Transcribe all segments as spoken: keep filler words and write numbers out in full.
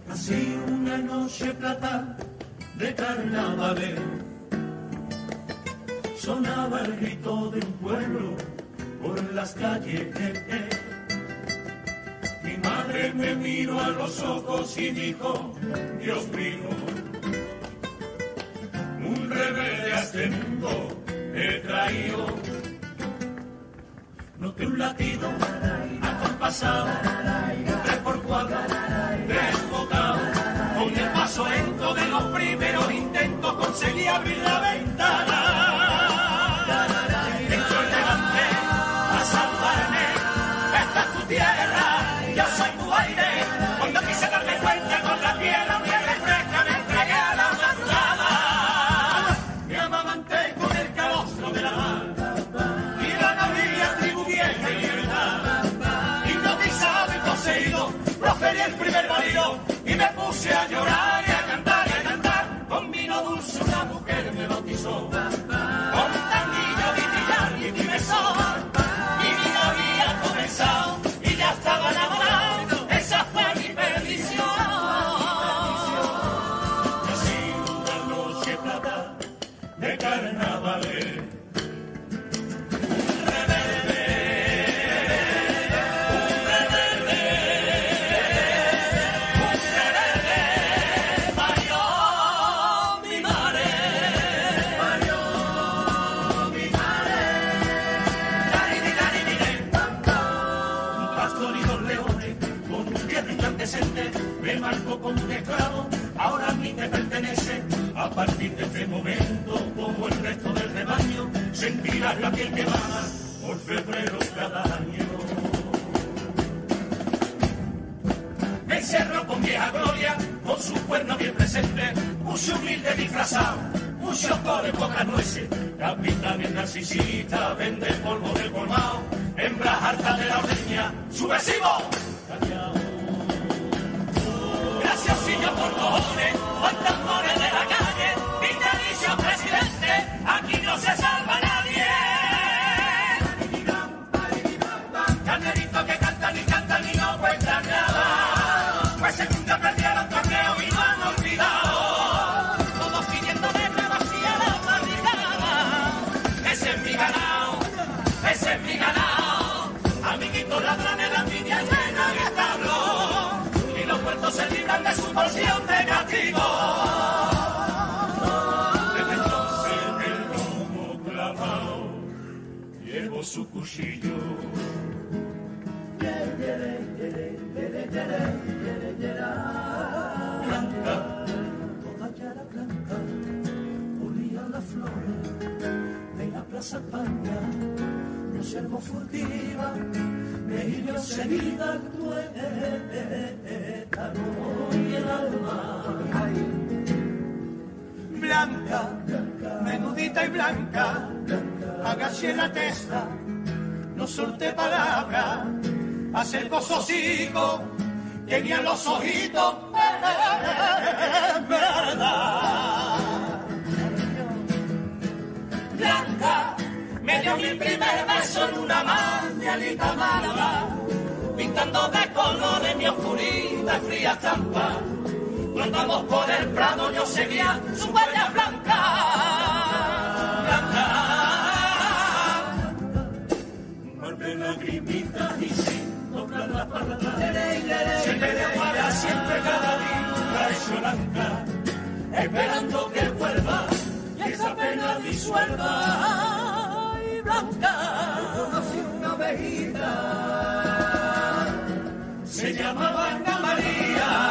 Así una noche plata de carnavales, sonaba el grito de un pueblo por las calles. Mi madre me miró a los ojos y dijo, Dios mío, un rebelde a este mundo he traído. Noté un latido acompasado, tres por cuatro, desbocado. Con el paso lento de los primeros intentos conseguí abrir la ventana. Entro delante a salvarme. Esta es tu tierra, yo soy tu aire. Cuando quise darme cuenta con la tierra muy refresca me entregué a la madrugada. Me amamanté con el calostro de la mar y la navía tribu vieja y libertad. Hipnotizado y poseído, proferí el primer marido y me puse a llorar y a cantar y a cantar. Con vino dulce una mujer me bautizó, con tanguillo y trillar y mi besó. Mi vida había comenzado y ya estaba enamorado, esa fue mi perdición. Y así una noche plata de carnavales, me marcó como un esclavo, ahora a mí me pertenece. A partir de este momento, como el resto del rebaño, sentirás la piel quemada por febrero cada año. Me encerró con vieja gloria, con su cuerno bien presente, mucho humilde disfrazado, muchos coles, pocas nueces. Capitán el narcisista, vende polvo del colmao, hembras hartas de la ordeña, subversivo, callao. Graciosillo por cojones, fantasmones de la calle, vitalicio presidente, aquí no se salva nadie. Carnerito que cantan y cantan y no cuentan nada, pues se nunca perdieron torneo y no han olvidado. Todos pidiendo de nuevo así a la madrugada. Ese es mi ganado, ese es mi ganado. Amiguitos ladrones, la envidia llena de establo. Los puertos se libran de su porción de castigo. Desde entonces el lomo clavado llevo su cuchillo. Blanca, toda ya era blanca, olían las flores de la Plaza España. Me observo furtiva, me hirió seguida el tuétano y el alma. Blanca, menudita y blanca, agaché la testa, no solté palabra, acercó su hocico, tenía los ojitos, verdad. Blanca, me dio mi primer beso en una mañanita amarga, pintando de colores mi oscurita y fría estampa. Cuando vamos por el prado yo seguía su huella blanca. Blanca, mar de lagrimitas y sin doblar la palabra, se le para siempre cada día hecho blanca, esperando que vuelva y esa pena disuelva. Blanca, conocí una ovejita, se llamaba Ana María,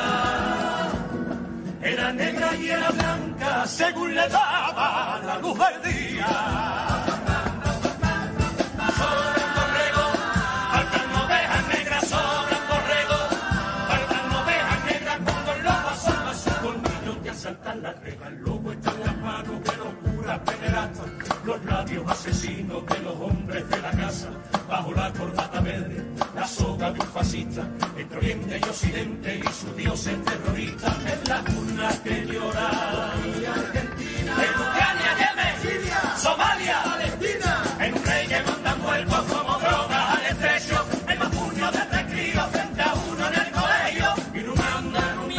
era negra y era blanca según le daba la luz del día. Sobran borrego, faltan ovejas negras, sobran borrego, faltan ovejas negras cuando el lobo asoma su colmillo y asaltan la reja. El lobo está en las manos de los curas pederastas, los labios asesinos de los hombres de la casa, bajo la corbata verde, la soga de un fascista, entre Oriente y Occidente y sus dioses terroristas, en las urnas que lloran, y Argentina, en Ucrania, Yemen, Siria, Somalia, Palestina, en un rey que mandan cuerpos como drogas al estrecho, en los puños de tres críos frente a uno en el colegio, y rumando en un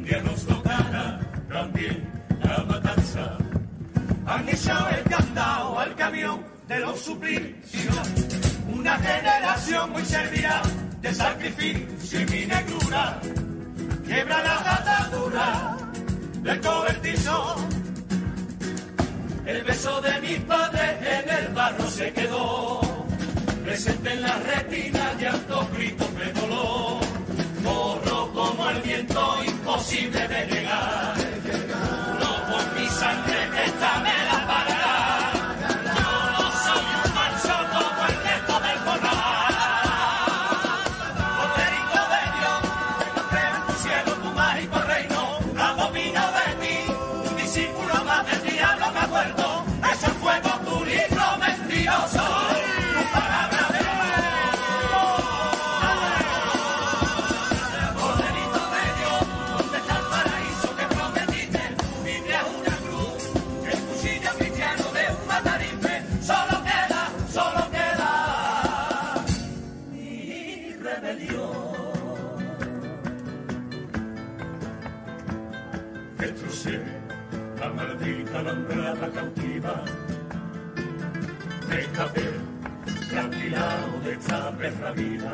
día nos tocará también la matanza. Han echado el candado al camión de los suplicios, una generación muy servida de sacrificio y mi negrura, quiebra la atadura del cobertizo. El beso de mis padres en el barro se quedó, presente en la retina de altos gritos de dolor, corro como el viento imposible de negar, no por mi sangre esta me la parará, yo no soy un manso como el resto del corral, Corderito de Dios, que no creo en tu cielo, tu mágico reino, abomino de ti, un discípulo más del diablo me ha vuelto, es el fuego tu libro mentiroso. La maldita alambrada cautiva, me escapé tranquilado de esta perra vida.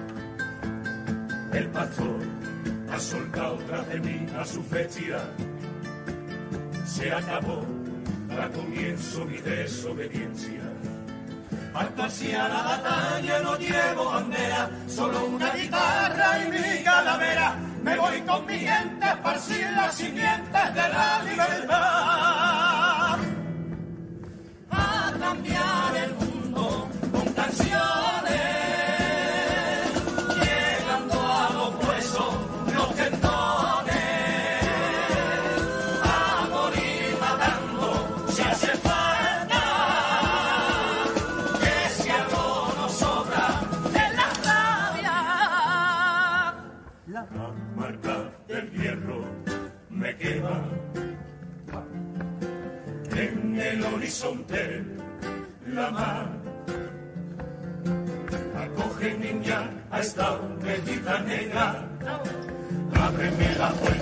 El pastor ha soltado tras de mí a su fechía, se acabó, da comienzo mi desobediencia. Alto hacia la batalla no llevo bandera, solo una guitarra y mi calavera. Me voy con mi gente a esparcir las simientes de la libertad. A cambiar el mundo con canciones, llegando a los huesos, los tendones. A morir matando si hace falta, que si algo nos sobra en la rabia. La marca del hierro me quema en el horizonte, la mar acoge niña a esta bendita negra, ábreme la puerta.